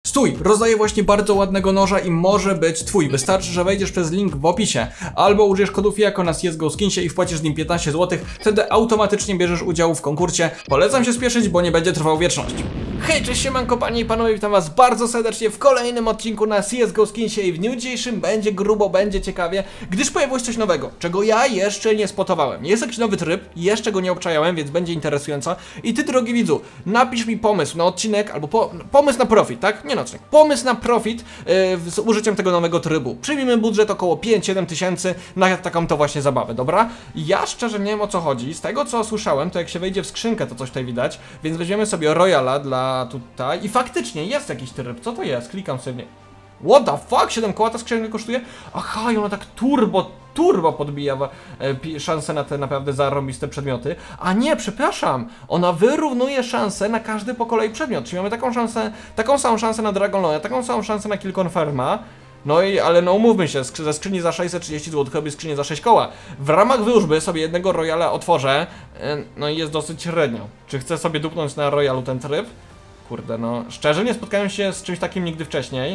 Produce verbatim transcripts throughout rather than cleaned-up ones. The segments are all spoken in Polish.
Stój, rozdaję właśnie bardzo ładnego noża i może być twój. Wystarczy, że wejdziesz przez link w opisie albo użyjesz kodu FIAKO na C S G O Skinsie i wpłacisz z nim piętnaście złotych, wtedy automatycznie bierzesz udział w konkursie. Polecam się spieszyć, bo nie będzie trwał wieczność. Hej, cześć, siemanko panie i panowie, witam was bardzo serdecznie w kolejnym odcinku na C S G O Skinsie i w dniu dzisiejszym będzie grubo, będzie ciekawie, gdyż pojawiło się coś nowego, czego ja jeszcze nie spotowałem. Jest jakiś nowy tryb, jeszcze go nie obczajałem, więc będzie interesująco. I ty, drogi widzu, napisz mi pomysł na odcinek, albo po, pomysł na profit, tak? Nie nocnik. Pomysł na profit yy, z użyciem tego nowego trybu. Przyjmijmy budżet około pięć siedem tysięcy na taką to właśnie zabawę, dobra? Ja szczerze nie wiem, o co chodzi. Z tego, co słyszałem, to jak się wejdzie w skrzynkę, to coś tutaj widać, więc weźmiemy sobie Royala dla tutaj i faktycznie jest jakiś tryb. Co to jest? Klikam sobie. What the fuck? siedem koła ta skrzynka kosztuje? Aha, i ona tak turbo, turbo podbija e, szanse na te naprawdę zarobiste przedmioty. A nie, przepraszam, ona wyrównuje szanse na każdy po kolei przedmiot. Czyli mamy taką szansę, taką samą szansę na Dragon Lore, taką samą szansę na Kill Confirma. No i, ale no umówmy się, ze skrzyni za sześćset trzydzieści złotych robię skrzynię za sześć koła. W ramach wróżby sobie jednego Royala otworzę, e, no i jest dosyć średnio. Czy chcę sobie dupnąć na Royalu ten tryb? Kurde, no szczerze nie spotkałem się z czymś takim nigdy wcześniej.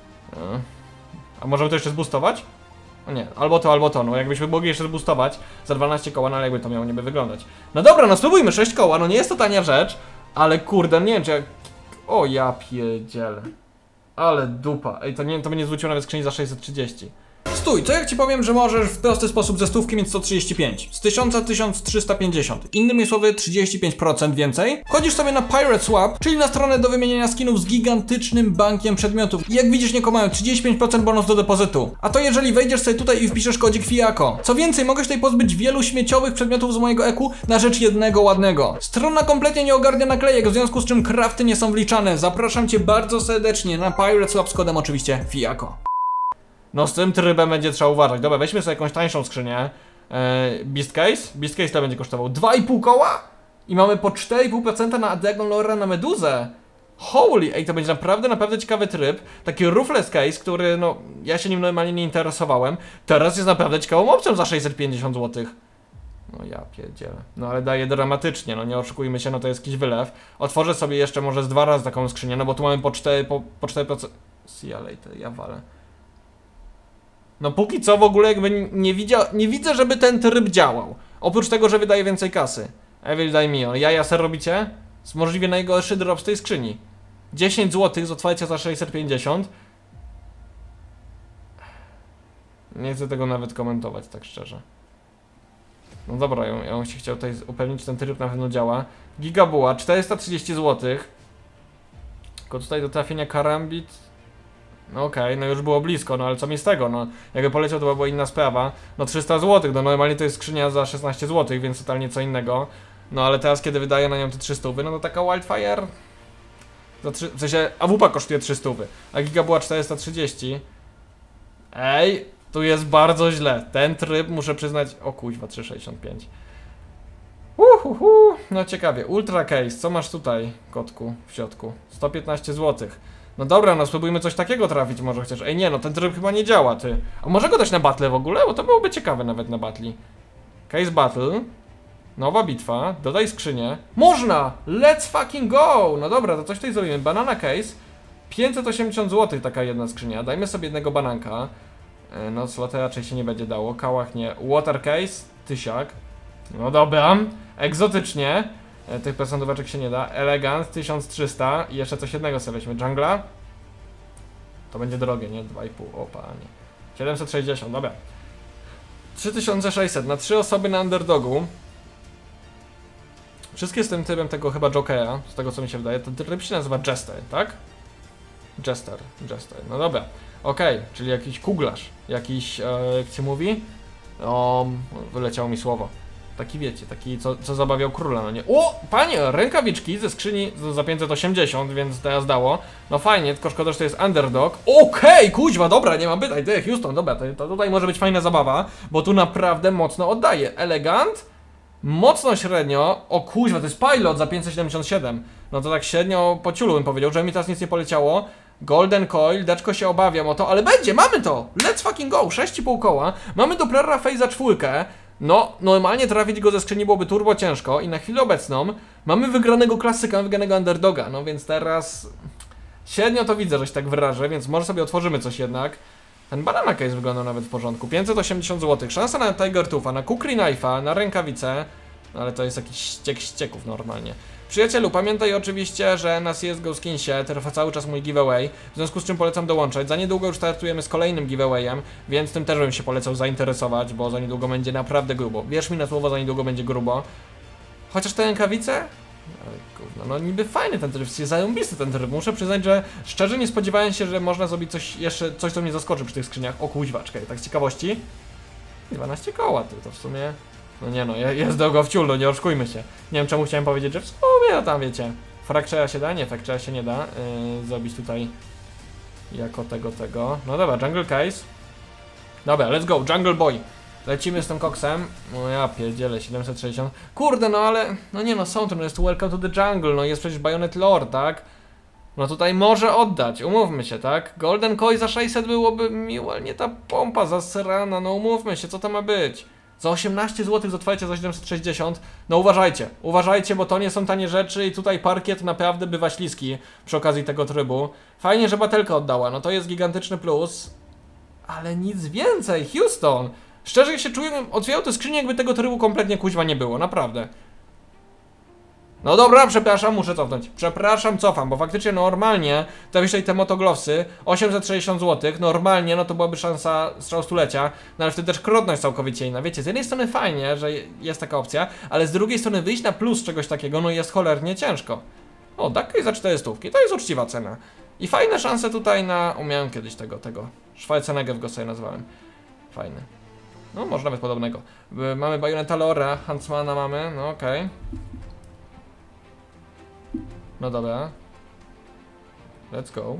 A możemy to jeszcze zboostować? O nie, albo to, albo to, no jakbyśmy mogli jeszcze zboostować za dwanaście koła, no ale jakby to miało niby wyglądać. No dobra, no spróbujmy, sześć koła, no nie jest to tania rzecz, ale kurde, nie wiem czy jak... O ja pierdzielę. Ale dupa, ej to nie, to by nie zwróciło nawet skrzyni za sześćset trzydzieści. Stój, to jak ci powiem, że możesz w prosty sposób ze stówki mieć sto trzydzieści pięć, z tysiąca tysiąc trzysta pięćdziesiąt, innymi słowy trzydzieści pięć procent więcej. Chodzisz sobie na Pirate Swap, czyli na stronę do wymienienia skinów z gigantycznym bankiem przedmiotów. I jak widzisz, nie mają trzydzieści pięć procent bonus do depozytu. A to jeżeli wejdziesz sobie tutaj i wpiszesz kodzik FIAKO. Co więcej, mogę się tutaj pozbyć wielu śmieciowych przedmiotów z mojego eku na rzecz jednego ładnego. Strona kompletnie nie ogarnia naklejek, w związku z czym crafty nie są wliczane. Zapraszam cię bardzo serdecznie na Pirate Swap z kodem oczywiście FIAKO. No z tym trybem będzie trzeba uważać. Dobra, weźmy sobie jakąś tańszą skrzynię. Eee, Beast Case? Beast Case to będzie kosztował dwa i pół koła? I mamy po cztery i pół procent na Dragon Lore na Meduzę. Holy, ej, to będzie naprawdę, naprawdę ciekawy tryb. Taki Ruthless Case, który, no, ja się nim normalnie nie interesowałem. Teraz jest naprawdę ciekawą opcją za sześćset pięćdziesiąt złotych. No ja pierdzielę. No ale daje dramatycznie, no nie oszukujmy się, no to jest jakiś wylew. Otworzę sobie jeszcze może z dwa razy taką skrzynię, no bo tu mamy po cztery, po, po cztery procent. See ya later, ja walę. No póki co w ogóle jakby nie, widzia, nie widzę, żeby ten tryb działał. Oprócz tego, że wydaje więcej kasy. Evil daj mi on. Jaja ser robicie? Jest możliwie najgorszy drop z tej skrzyni. dziesięć złotych z otwarcia za sześćset pięćdziesiąt. Nie chcę tego nawet komentować, tak szczerze. No dobra, ja, ja bym się chciał tutaj upewnić, że ten tryb na pewno działa. Gigabuła, czterysta trzydzieści złotych. Tylko tutaj do trafienia karambit. No okej, okay, no już było blisko, no ale co mi z tego, no jakby poleciał to była inna sprawa. No trzysta złotych, no normalnie to jest skrzynia za szesnaście złotych, więc totalnie co innego. No ale teraz kiedy wydaję na nią te trzysta, no to taka Wildfire za trzy, w sensie A W P kosztuje trzysta, a Giga była czterysta trzydzieści. Ej, tu jest bardzo źle, ten tryb muszę przyznać, o kuźwa, trzysta sześćdziesiąt pięć. Uhuhu, no ciekawie, Ultra Case, co masz tutaj, kotku, w środku? sto piętnaście złotych. No dobra, no spróbujmy coś takiego trafić może chociaż. Ej nie, no ten tryb chyba nie działa, ty. A może go dać na battle w ogóle? Bo to byłoby ciekawe nawet na battle. Case battle. Nowa bitwa. Dodaj skrzynię. Można! Let's fucking go! No dobra, to coś tutaj zrobimy. Banana case. pięćset osiemdziesiąt złotych taka jedna skrzynia. Dajmy sobie jednego bananka. No sloty raczej się nie będzie dało. Kałach nie. Water case. Tysiak. No dobra. Egzotycznie. Tych procentóweczek się nie da. Elegant tysiąc trzysta i jeszcze coś jednego sobie weźmy. Jungla. To będzie drogie, nie? dwa i pół. O panie. siedemset sześćdziesiąt, dobra. trzy tysiące sześćset na trzy osoby na underdogu. Wszystkie z tym trybem tego chyba Jokera, z tego co mi się wydaje. Ten tryb się nazywa Jester, tak? Jester, Jester. No dobra. Okej, okay, czyli jakiś kuglarz. Jakiś, e, jak się mówi? O, wyleciało mi słowo. Taki wiecie, taki co, co zabawiał króla, no nie? O, panie, rękawiczki ze skrzyni za pięćset osiemdziesiąt, więc teraz dało. No fajnie, tylko szkoda, że to jest underdog. Okej, okay, kuźwa, dobra, nie mam pytań. Ty, Houston, dobra, to, to tutaj może być fajna zabawa, bo tu naprawdę mocno oddaje. Elegant, mocno średnio. O kuźwa, to jest pilot za pięćset siedemdziesiąt siedem. No to tak średnio po ciulu bym powiedział, że mi teraz nic nie poleciało. Golden Coil, deczko się obawiam o to, ale będzie, mamy to! Let's fucking go, sześć i pół koła. Mamy Dopplera Face za czwórkę. No, normalnie trafić go ze skrzyni byłoby turbo ciężko i na chwilę obecną mamy wygranego klasyka, wygranego underdoga, no więc teraz Średnio to widzę, że się tak wyrażę, więc może sobie otworzymy coś jednak. Ten banana case wygląda nawet w porządku. pięćset osiemdziesiąt złotych. Szansa na Tiger Tootha, na Kukri Knife'a, na rękawice. No ale to jest jakiś ściek ścieków normalnie. Przyjacielu, pamiętaj oczywiście, że na C S G O Skinsie trwa cały czas mój giveaway, w związku z czym polecam dołączać. Za niedługo już startujemy z kolejnym giveawayem, więc tym też bym się polecał zainteresować, bo za niedługo będzie naprawdę grubo. Wierz mi na słowo, za niedługo będzie grubo. Chociaż te rękawice? Ale gówno, no niby fajny ten tryb, jest zajebisty ten tryb. Muszę przyznać, że szczerze nie spodziewałem się, że można zrobić coś jeszcze, coś co mnie zaskoczy przy tych skrzyniach. O kuźwa, czekaj, tak z ciekawości. dwanaście koła, ty, to w sumie... No nie no, jest drogo w ciul, no nie oszukujmy się. Nie wiem czemu chciałem powiedzieć, że w sumie, no tam wiecie. Fracture'a się da? Nie, Fracture'a się nie da yy, zrobić tutaj jako tego, tego. No dobra, Jungle Case. Dobra, let's go, Jungle Boy. Lecimy z tym koksem. No ja pierdzielę, siedemset sześćdziesiąt. Kurde, no ale, no nie no, są to, no jest tu Welcome to the Jungle, no jest przecież Bayonet Lore, tak? No tutaj może oddać, umówmy się, tak? Golden Koi za sześćset byłoby miło, ale nie ta pompa zasrana, no umówmy się, co to ma być? Za osiemnaście złotych z otwarcia za siedemset sześćdziesiąt. No uważajcie, uważajcie, bo to nie są tanie rzeczy i tutaj parkiet naprawdę bywa śliski przy okazji tego trybu. Fajnie, że batelka oddała, no to jest gigantyczny plus. Ale nic więcej, Houston. Szczerze się czuję, otwierał te skrzynie, jakby tego trybu kompletnie kuźwa nie było, naprawdę. No dobra, przepraszam, muszę cofnąć. Przepraszam, cofam, bo faktycznie normalnie to wyślej te motoglowsy, osiemset sześćdziesiąt złotych, normalnie no to byłaby szansa strzał stulecia, no ale wtedy też krotność całkowicie inna. Wiecie, z jednej strony fajnie, że jest taka opcja, ale z drugiej strony wyjść na plus czegoś takiego, no jest cholernie ciężko. O, Duck za czterysta, to jest uczciwa cena. I fajne szanse tutaj na... Umiałem kiedyś tego, tego, Schwarzenegger go sobie nazwałem. Fajny. No, może nawet podobnego. Mamy Bayonetta Lora, Huntsmana mamy, no okej. Okay. No dobra. Let's go.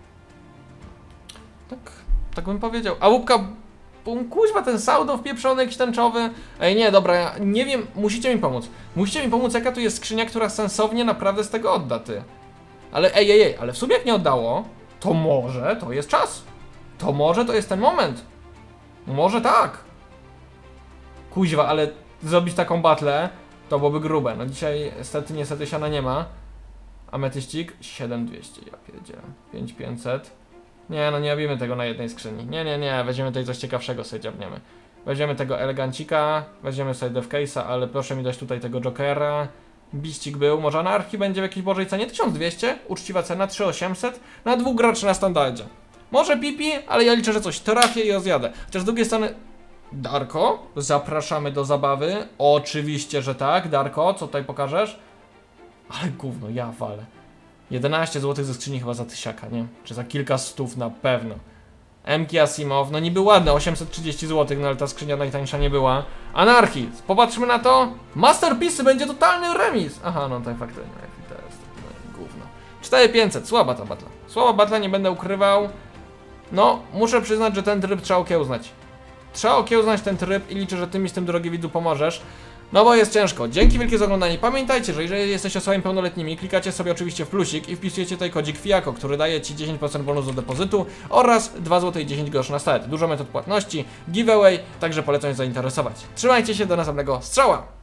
Tak, tak bym powiedział. A łupka, bum, kuźwa, ten saudo wpieprzony jakiś tęczowy. Ej, nie, dobra, ja nie wiem, musicie mi pomóc. Musicie mi pomóc, jaka tu jest skrzynia, która sensownie naprawdę z tego odda, ty. Ale ej, ej, ej, ale w sumie jak nie oddało, to może to jest czas. To może to jest ten moment. Może tak. Kuźwa, ale zrobić taką batlę, to byłoby grube. No dzisiaj niestety, niestety siana nie ma. Ametyścik siedem dwieście, ja pierdzielę. pięć tysięcy pięćset. Nie, no nie robimy tego na jednej skrzyni. Nie, nie, nie, weźmiemy tutaj coś ciekawszego, sobie dziabniemy. Weźmiemy tego elegancika, weźmiemy sobie Death Case'a, ale proszę mi dać tutaj tego Jokera. Biścik był, może anarchii będzie w jakiejś bożej cenie? tysiąc dwieście, uczciwa cena, trzy tysiące osiemset. Na dwóch graczy na standardzie. Może pipi, ale ja liczę, że coś trafię i rozjadę. Chociaż z drugiej strony... Darko, zapraszamy do zabawy. Oczywiście, że tak. Darko, co tutaj pokażesz? Ale gówno, ja walę. jedenaście złotych ze skrzyni chyba za tysiaka, nie? Czy za kilka stów na pewno. M K Asimov, no niby ładne, osiemset trzydzieści złotych, no ale ta skrzynia najtańsza nie była. Anarchii, popatrzmy na to. Masterpiece będzie totalny remis. Aha, no tak faktycznie, to jest no, gówno. cztery tysiące pięćset, słaba ta batla. Słaba batla, nie będę ukrywał. No, muszę przyznać, że ten tryb trzeba okiełznać. Trzeba okiełznać ten tryb i liczę, że ty mi z tym, drogi widzu, pomożesz. No bo jest ciężko. Dzięki wielkie za oglądanie. Pamiętajcie, że jeżeli jesteście osobami pełnoletnimi, klikacie sobie oczywiście w plusik i wpisujecie tutaj kodzik Fiako, który daje ci dziesięć procent bonusu do depozytu oraz dwa złote i dziesięć groszy na start. Dużo metod płatności, giveaway, także polecam się zainteresować. Trzymajcie się, do następnego strzała!